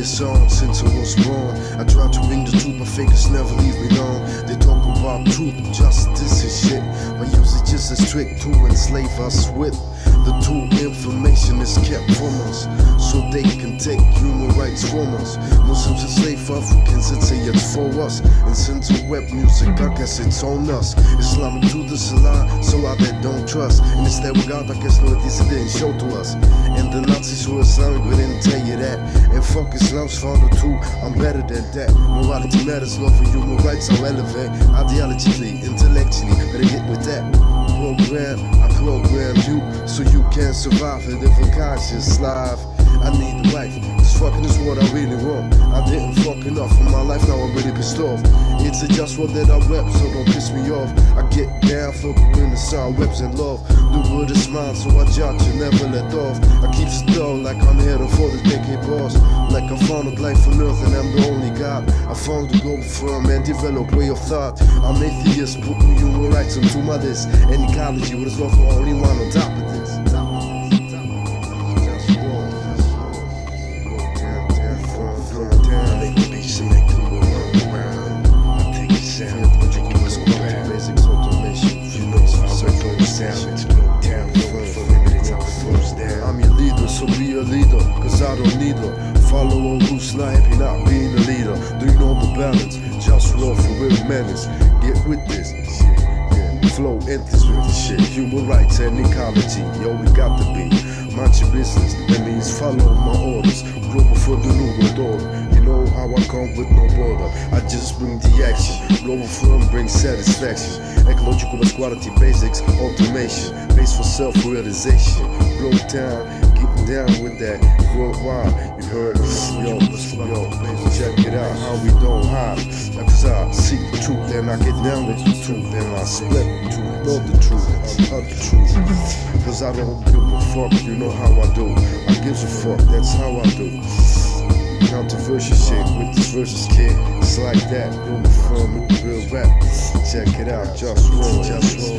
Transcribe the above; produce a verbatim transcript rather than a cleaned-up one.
this song since I was born. I try to bring the truth, but fakers never leave me alone. They talk about truth, justice and shit, but use it just as trick to enslave us with. The true information is kept from us, so they can take human rights from us. Muslims enslave Africans and say it's for us. And since the web music, I guess it's on us. Islamic truth is a lie, so I bet don't trust. And instead we got, I guess, no, at least it didn't show to us. And the Nazis were Islamic, but didn't tell you that. And fuck Islam's founder too, I'm better than that. Morality matters, love and human rights are relevant. Ideologically, intellectually, better get with that. Program, I program you so you can survive and live a conscious life. I need a wife, this fucking is what I really want. I didn't fuck enough in my life, now I'm really pissed off. It's a just one that I rep, so don't piss me off. I get down, fucking in the sound, reps and love. The word is mine, so I judge and never let off. I keep still like I'm heading for the decade boss. Like I found a life on earth and I'm the only God. I found the global firm and develop way of thought. I'm atheist, putting human rights onto my list. And ecology with a love for only one on top of this. I'm your leader, so be a leader, cause I don't need her. Follow a loose line, happy not being a leader. Do you know the balance? Just love for real menace. Get with this shit, yeah. Flow endless with this shit. Human rights and ecology, yo, we got to be. Mind your business, that means follow my orders. Global for the new world order. You know how I come with no border. I just bring the action. Global firm brings satisfaction. Ecological as quality basics, automation. Base for self-realization. Blow down, getting down with that worldwide. You heard, yo, yo, check it out, how we don't hide. Cause I seek the truth and I get down with the truth. And I split the truth, know the truth, I'm the truth. Cause I don't give a fuck, you know how I do. I give a fuck, that's how I do. Controversial shit with this versus kid. It's like that, you'll be from real rap. Check it out, just roll, just roll.